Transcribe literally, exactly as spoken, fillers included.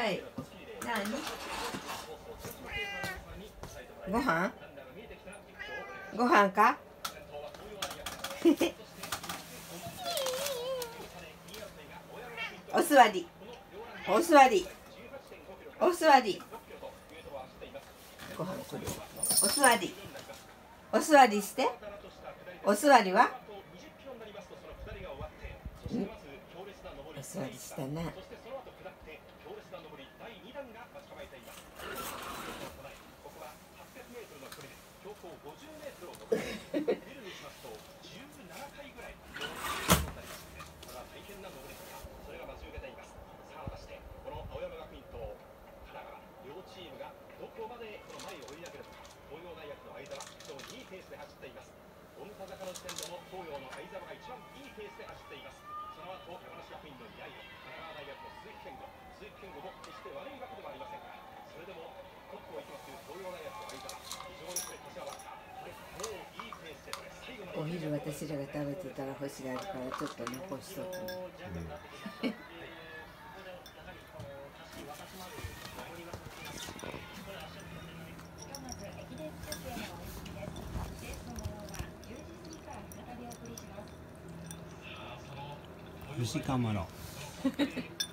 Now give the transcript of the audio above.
い。何？ご飯？ご飯か？お座り。お座り。お座り。ご飯くれ。お座り。お座りして。お座りは？ん？お座りしたね。お昼私らが食べてたら欲しがるからちょっと残しとく。 虫かまろ。